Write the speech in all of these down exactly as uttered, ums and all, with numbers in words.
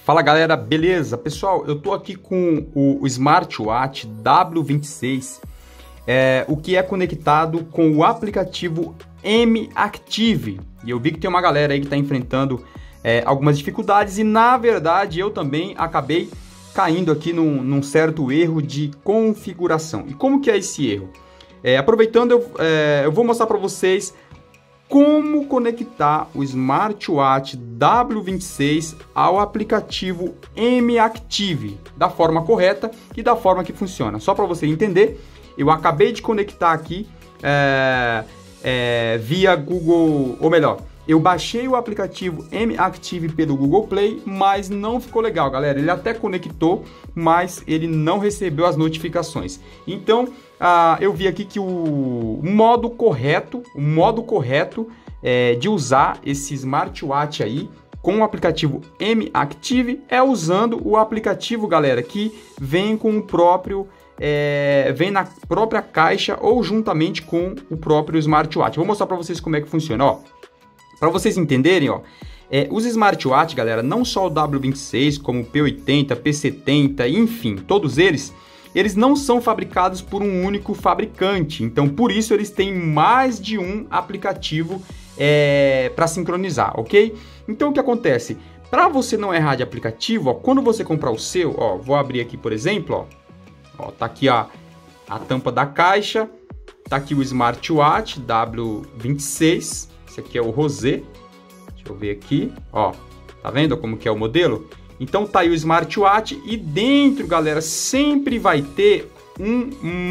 Fala galera, beleza? Pessoal, eu tô aqui com o, o Smartwatch W vinte e seis, é, o que é conectado com o aplicativo M-Active. E eu vi que tem uma galera aí que está enfrentando é, algumas dificuldades e na verdade eu também acabei caindo aqui num, num certo erro de configuração. E como que é esse erro? É, aproveitando, eu, é, eu vou mostrar para vocês como conectar o Smartwatch W vinte e seis ao aplicativo M-Active da forma correta e da forma que funciona. Só para você entender, eu acabei de conectar aqui é, é, via Google, ou melhor, eu baixei o aplicativo M-Active pelo Google Play, mas não ficou legal, galera. Ele até conectou, mas ele não recebeu as notificações. Então, ah, eu vi aqui que o modo correto, o modo correto é, de usar esse smartwatch aí com o aplicativo M-Active é usando o aplicativo, galera, que vem com o próprio, é, vem na própria caixa ou juntamente com o próprio smartwatch. Vou mostrar para vocês como é que funciona, ó. Para vocês entenderem, ó, é, os smartwatch, galera, não só o W vinte e seis, como o P oitenta, P setenta, enfim, todos eles, eles não são fabricados por um único fabricante. Então, por isso, eles têm mais de um aplicativo é, para sincronizar, ok? Então, o que acontece? Para você não errar de aplicativo, ó, quando você comprar o seu, ó, vou abrir aqui, por exemplo, ó, ó, tá aqui a, a tampa da caixa, tá aqui o smartwatch W vinte e seis. Esse aqui é o Rosé, deixa eu ver aqui, ó, tá vendo como que é o modelo? Então tá aí o smartwatch e dentro, galera, sempre vai ter um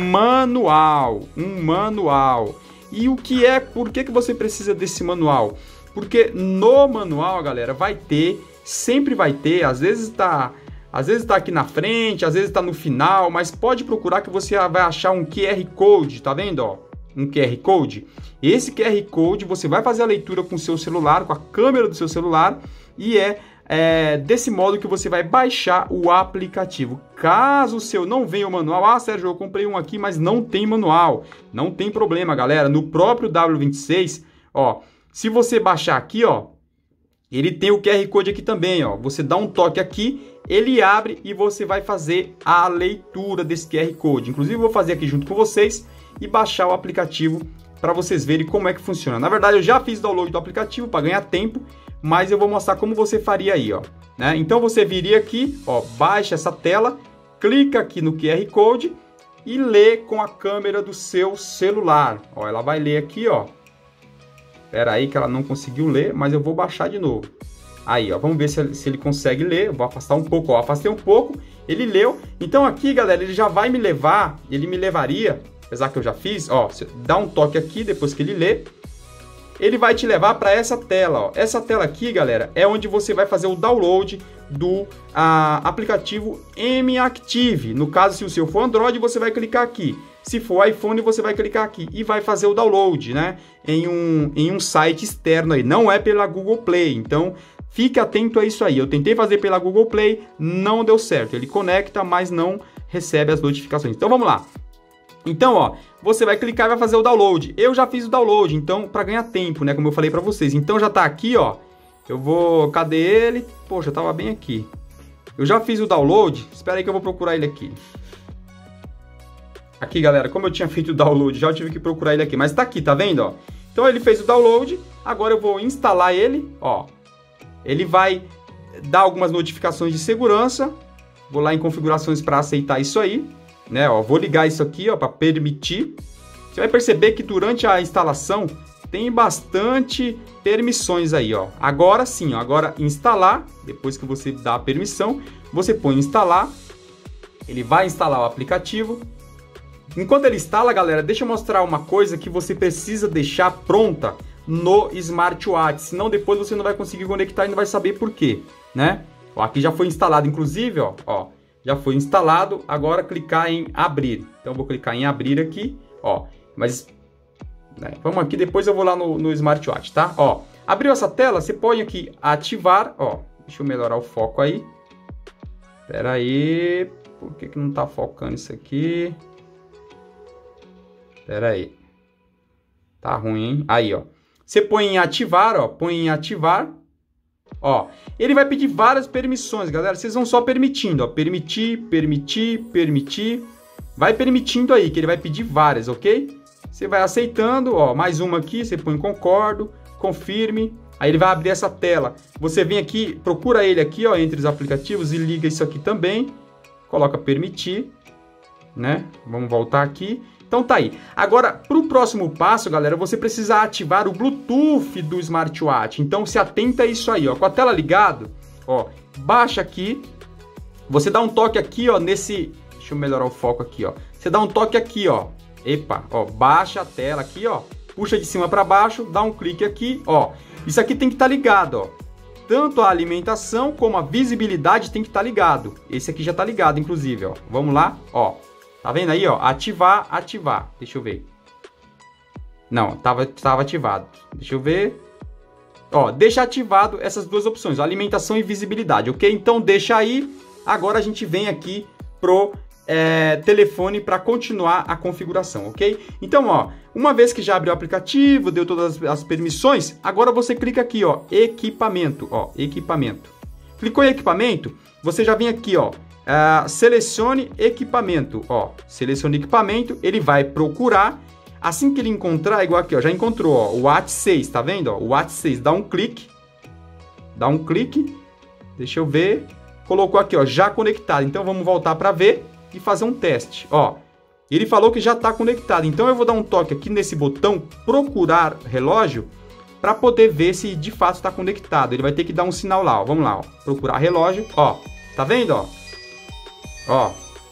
manual, um manual. E o que é, por que que você precisa desse manual? Porque no manual, galera, vai ter, sempre vai ter, às vezes tá, às vezes tá aqui na frente, às vezes tá no final, mas pode procurar que você vai achar um Q R Code, tá vendo, ó? Um Q R Code. Esse Q R Code você vai fazer a leitura com o seu celular, com a câmera do seu celular, e é, é desse modo que você vai baixar o aplicativo. Caso o seu não venha o manual, ah, Sérgio, eu comprei um aqui, mas não tem manual. Não tem problema, galera. No próprio W vinte e seis, ó, se você baixar aqui, ó, ele tem o Q R Code aqui também, ó. Você dá um toque aqui, ele abre e você vai fazer a leitura desse Q R Code. Inclusive, eu vou fazer aqui junto com vocês e baixar o aplicativo para vocês verem como é que funciona. Na verdade, eu já fiz download do aplicativo para ganhar tempo, mas eu vou mostrar como você faria aí, ó. Né? Então você viria aqui, ó, baixa essa tela, clica aqui no Q R Code e lê com a câmera do seu celular. Ó, ela vai ler aqui, ó. Espera aí que ela não conseguiu ler, mas eu vou baixar de novo. Aí, ó, vamos ver se ele, se ele consegue ler. Eu vou afastar um pouco, ó, afastei um pouco, ele leu. Então aqui, galera, ele já vai me levar, ele me levaria, apesar que eu já fiz, ó, você dá um toque aqui depois que ele lê, ele vai te levar para essa tela, ó. Essa tela aqui, galera, é onde você vai fazer o download do a, aplicativo M-Active. No caso, se o seu for Android, você vai clicar aqui. Se for iPhone, você vai clicar aqui e vai fazer o download, né? Em um, em um site externo aí, não é pela Google Play. Então, fique atento a isso aí. Eu tentei fazer pela Google Play, não deu certo. Ele conecta, mas não recebe as notificações. Então, vamos lá. Então, ó, você vai clicar e vai fazer o download. Eu já fiz o download, então, para ganhar tempo, né, como eu falei para vocês. Então, já tá aqui, ó. Eu vou... Cadê ele? Poxa, tava bem aqui. Eu já fiz o download. Espera aí que eu vou procurar ele aqui. Aqui, galera, como eu tinha feito o download, já tive que procurar ele aqui. Mas tá aqui, tá vendo, ó? Então, ele fez o download. Agora eu vou instalar ele, ó. Ele vai dar algumas notificações de segurança. Vou lá em configurações para aceitar isso aí. Né, ó, vou ligar isso aqui, ó, para permitir. Você vai perceber que durante a instalação tem bastante permissões aí, ó. Agora sim, ó, agora instalar, depois que você dá a permissão, você põe instalar. Ele vai instalar o aplicativo. Enquanto ele instala, galera, deixa eu mostrar uma coisa que você precisa deixar pronta no smartwatch, senão depois você não vai conseguir conectar e não vai saber por quê, né? Ó, aqui já foi instalado, inclusive, ó, ó. Já foi instalado, agora clicar em abrir. Então, eu vou clicar em abrir aqui, ó. Mas, né, vamos aqui, depois eu vou lá no, no smartwatch, tá? Ó, abriu essa tela, você põe aqui ativar, ó. Deixa eu melhorar o foco aí. Espera aí, por que que não tá focando isso aqui? Espera aí. Tá ruim, hein? Aí, ó. Você põe em ativar, ó. Põe em ativar. Ó, ele vai pedir várias permissões, galera. Vocês vão só permitindo, ó. Permitir, permitir, permitir. Vai permitindo aí, que ele vai pedir várias, ok? Você vai aceitando, ó. Mais uma aqui, você põe concordo, confirme. Aí ele vai abrir essa tela. Você vem aqui, procura ele aqui, ó, entre os aplicativos e liga isso aqui também. Coloca permitir, né? Vamos voltar aqui. Então tá aí. Agora, para o próximo passo, galera, você precisa ativar o Bluetooth do smartwatch. Então se atenta a isso aí, ó. Com a tela ligada, ó, baixa aqui. Você dá um toque aqui, ó, nesse... Deixa eu melhorar o foco aqui, ó. Você dá um toque aqui, ó. Epa, ó, baixa a tela aqui, ó. Puxa de cima para baixo, dá um clique aqui, ó. Isso aqui tem que estar ligado, ó. Tanto a alimentação como a visibilidade tem que estar ligado. Esse aqui já está ligado, inclusive, ó. Vamos lá, ó. Tá vendo aí, ó? Ativar, ativar. Deixa eu ver. Não, tava, tava ativado. Deixa eu ver. Ó, deixa ativado essas duas opções, ó, alimentação e visibilidade, ok? Então deixa aí. Agora a gente vem aqui pro é, telefone para continuar a configuração, ok? Então, ó, uma vez que já abriu o aplicativo, deu todas as permissões, agora você clica aqui, ó, equipamento, ó, equipamento. Clicou em equipamento, você já vem aqui, ó, uh, selecione equipamento, ó, selecione equipamento, ele vai procurar, assim que ele encontrar, igual aqui, ó, já encontrou, ó, o Watch seis, tá vendo, ó, o Watch seis, dá um clique, dá um clique, deixa eu ver, colocou aqui, ó, já conectado, então vamos voltar para ver e fazer um teste, ó. Ele falou que já está conectado, então eu vou dar um toque aqui nesse botão procurar relógio para poder ver se de fato está conectado. Ele vai ter que dar um sinal lá, ó. Vamos lá, ó. Procurar relógio, ó. Tá vendo, ó? Ó.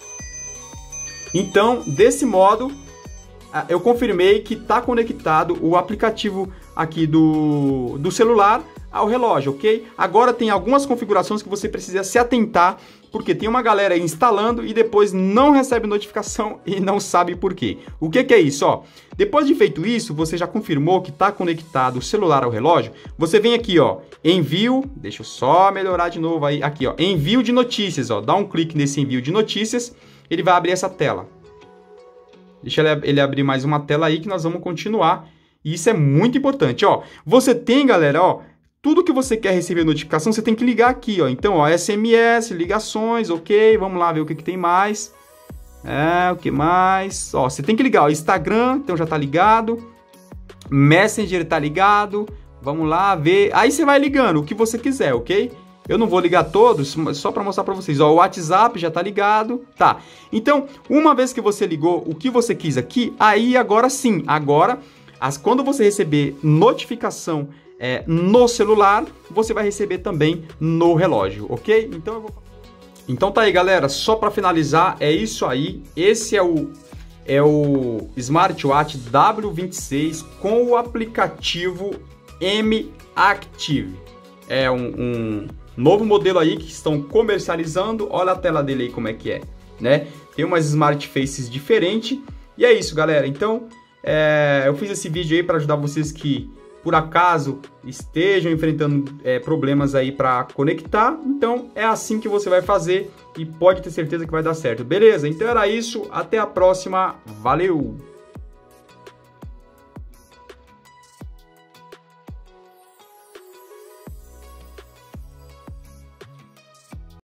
Então, desse modo, eu confirmei que está conectado o aplicativo aqui do, do celular ao relógio, ok? Agora tem algumas configurações que você precisa se atentar, porque tem uma galera aí instalando e depois não recebe notificação e não sabe por quê. O que que é isso, ó? Depois de feito isso, você já confirmou que está conectado o celular ao relógio, você vem aqui, ó, envio, deixa eu só melhorar de novo aí, aqui, ó, envio de notícias, ó, dá um clique nesse envio de notícias, ele vai abrir essa tela. Deixa ele, ele abrir mais uma tela aí que nós vamos continuar. E isso é muito importante, ó. Você tem, galera, ó, tudo que você quer receber notificação, você tem que ligar aqui, ó. Então, ó, S M S, ligações, ok. Vamos lá ver o que, que tem mais. É, o que mais? Ó, você tem que ligar, ó, Instagram, então já tá ligado. Messenger tá ligado. Vamos lá ver. Aí você vai ligando o que você quiser, ok? Eu não vou ligar todos, só para mostrar para vocês. Ó, o WhatsApp já tá ligado. Tá. Então, uma vez que você ligou o que você quis aqui, aí agora sim, agora, as, quando você receber notificação É, no celular, você vai receber também no relógio, ok? Então, eu vou... então tá aí, galera, só para finalizar, é isso aí, esse é o, é o smartwatch W vinte e seis com o aplicativo M Active, é um, um novo modelo aí que estão comercializando, olha a tela dele aí como é que é, né? Tem umas smart faces diferentes, e é isso, galera, então é, eu fiz esse vídeo aí para ajudar vocês que por acaso estejam enfrentando é, problemas aí para conectar, então é assim que você vai fazer e pode ter certeza que vai dar certo, beleza? Então era isso, até a próxima, valeu!